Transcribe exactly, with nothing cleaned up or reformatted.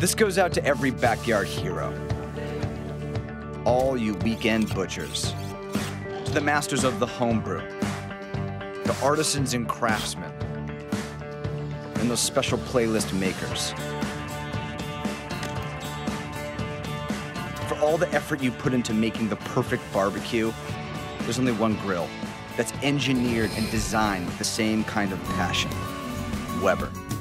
This goes out to every backyard hero. All you weekend butchers. To the masters of the homebrew. The artisans and craftsmen. And those special playlist makers. For all the effort you put into making the perfect barbecue, there's only one grill that's engineered and designed with the same kind of passion. Weber.